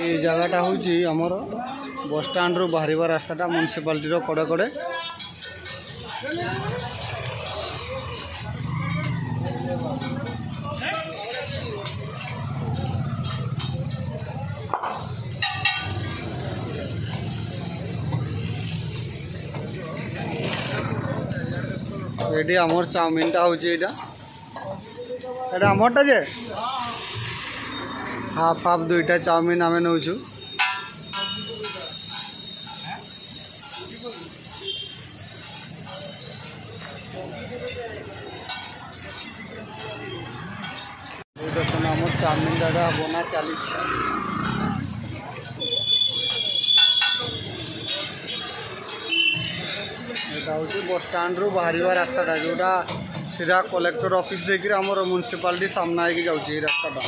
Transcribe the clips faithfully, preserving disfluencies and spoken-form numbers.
ये जगहटा हूँ आमर बस स्टाण्ड रू बाहर रास्ताटा म्युनिसिपालिटी कड़े कड़े ये आमर चाउमिन टा हूँ यहाँ आमरटा जे हाफ हाफ दुईटा चाउमिन आम नौ देखो आम चाउमिन दादा बना चली हूँ बस स्टाण्ड रू बाहर रास्ताटा जोटा सीधा कलेक्टर ऑफिस देखिए आम म्युनिसिपालिटी सामना होगी जाऊँगी रास्ताटा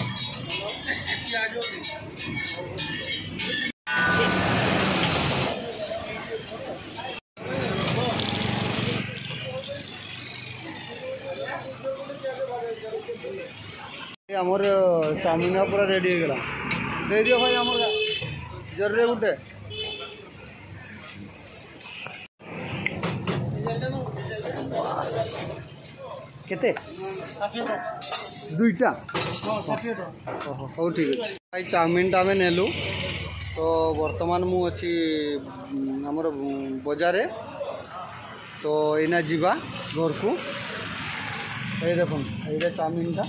आमर चाउमिन पूरा रेडी हो गला दे दियो भाई आमर जरूरी गोटे केते दुईटा हो ठीक है भाई चाउमिन टा आम नेलु तो बर्तमान मु अच्छी आमर बजार तो एना जीवा घर को ये देखो ये चाउमिन टा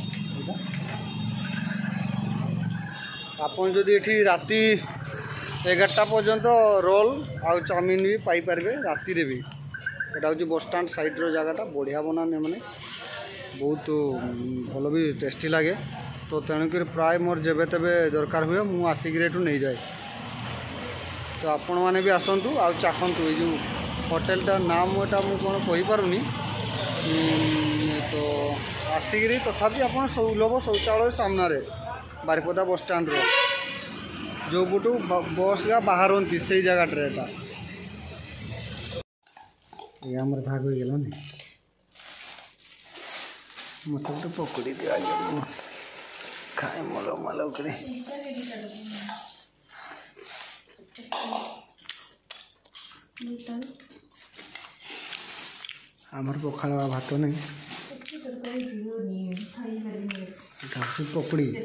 आपन जदि एठी राति एगारटा पर्यंत रोल आउ चाउमिन भी पाई पारे राति रे भी एटा हूँ बस स्टाण्ड साइड रो जगहटा बढ़िया बनाने माने बहुत भल भी टेस्टी लगे तो तेणुक प्राय मोर जेबे तेबे दरकार हुए मु आसिक एठू नहीं जाए तो आपण मैंने भी आसतु आ चाखतु ये जो होटेलटा नाम एटा मु कौन कहीपरूनी तो आसिक तथापि आप सुलभ शौचालय सामने बारिपदा बस स्टाण्ड रो जो पटू बस गा बाहरती से जगह ये आमर भाग हो गला नहीं मत गोटे पकड़ी दिया खाए मल मल कर आमर पखाड़ भात नहीं पकड़ी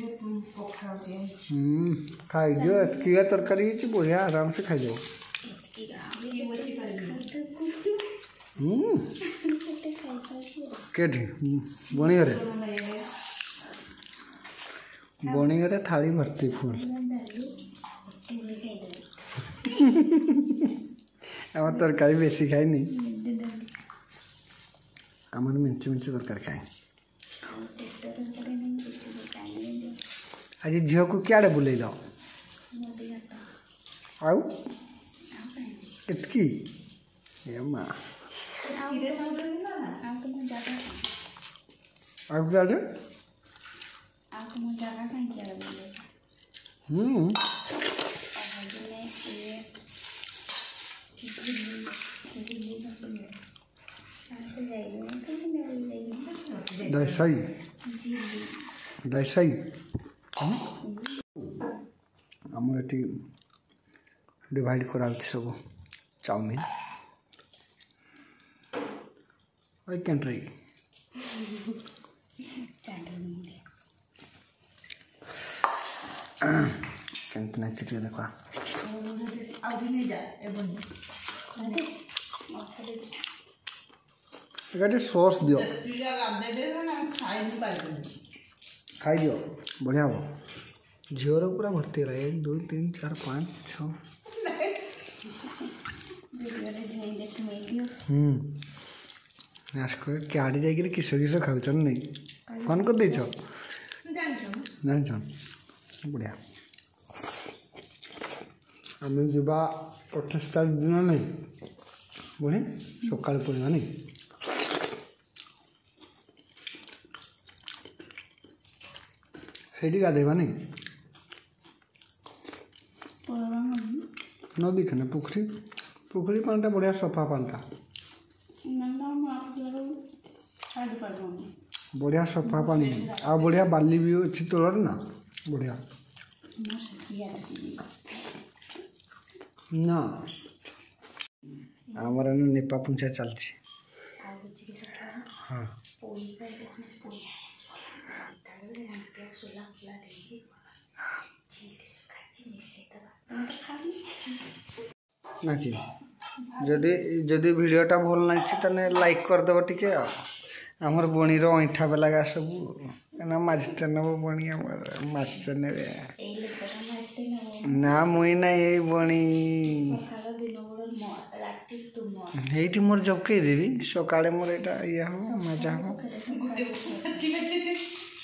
खाई दियो किया तरकारी बढ़िया आराम से खाई जाओ केठी बणीघरे बणीघरे थाली भर्ती फुल आम तरकारी बेसी खाई आमर मिंच मिंच तरकारी खाए आज झील को क्या बुले लो आउ इतकी माँ हम्म दसाई दसाई आमर ये डिवाइड करा सब चाउमिन I can try. कितना चिट्ठी देखो ये सॉस दियो खाई दियो बढ़िया हो झीवर पूरा भर्ती है एक दो तीन चार पाँच छ हम्म क्या जाकर किस किस खाऊ नहीं फोन कर दे जान बढ़िया आम जा अठाईस तारीख दिन नहीं बुढ़े सका पड़ा नहीं से गाधेबा नहीं नदी खाने पुखरी पुखरी पानीटा बढ़िया सफा पानीटा बढ़िया सफा पानी आ बढ़िया बाली भी अच्छी तोड़ ना बढ़िया ना आमर निपा पुंछा चलती हाँ ना कि जदि जदि वीडियोटा भल लगी ताने लाइक करदेव टिके आमर बणी रईठा बेलागा सब ना मजते नब बणी मजते ने ना मुई ना ये बणी ये मोर जबकई देवी सकाଳେ मोर ये हम मजा हम